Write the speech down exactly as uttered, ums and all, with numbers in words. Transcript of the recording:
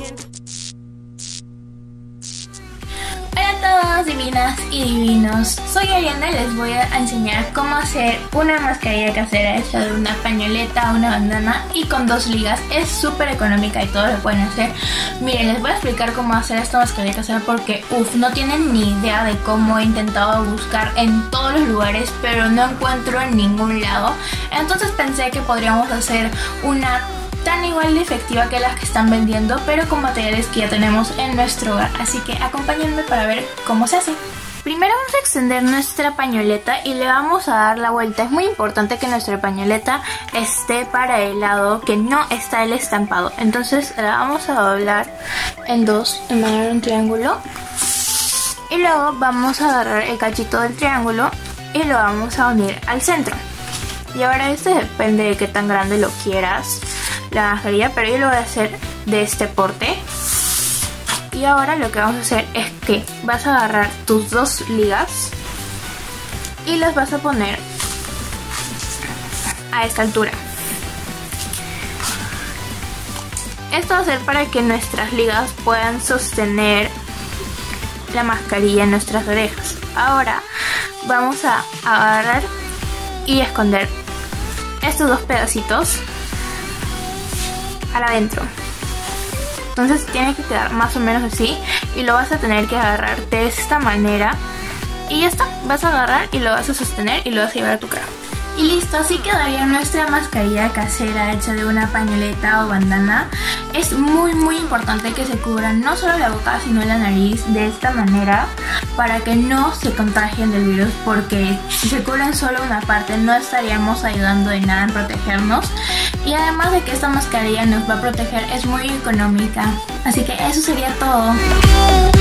Hola a todos, divinas y divinos, soy Ariana y les voy a enseñar cómo hacer una mascarilla casera hecha de una pañoleta, una bandana y con dos ligas. Es súper económica y todos lo pueden hacer. Miren, les voy a explicar cómo hacer esta mascarilla casera porque uff, no tienen ni idea de cómo he intentado buscar en todos los lugares pero no encuentro en ningún lado. Entonces pensé que podríamos hacer una tan igual de efectiva que las que están vendiendo, pero con materiales que ya tenemos en nuestro hogar. Así que acompáñenme para ver cómo se hace. Primero vamos a extender nuestra pañoleta y le vamos a dar la vuelta. Es muy importante que nuestra pañoleta esté para el lado que no está el estampado. Entonces la vamos a doblar en dos de manera de un triángulo. Y luego vamos a agarrar el cachito del triángulo y lo vamos a unir al centro. Y ahora esto depende de qué tan grande lo quieras la mascarilla, pero yo lo voy a hacer de este porte. Y ahora lo que vamos a hacer es que vas a agarrar tus dos ligas y las vas a poner a esta altura. Esto va a ser para que nuestras ligas puedan sostener la mascarilla en nuestras orejas. Ahora vamos a agarrar y esconder estos dos pedacitos para adentro. Entonces tiene que quedar más o menos así y lo vas a tener que agarrar de esta manera y ya está. Vas a agarrar y lo vas a sostener y lo vas a llevar a tu cara. Y listo, así quedaría nuestra mascarilla casera hecha de una pañoleta o bandana. Es muy muy importante que se cubran no solo la boca sino la nariz de esta manera para que no se contagien del virus, porque si se cubren solo una parte no estaríamos ayudando de nada en protegernos. Y además de que esta mascarilla nos va a proteger, es muy económica. Así que eso sería todo.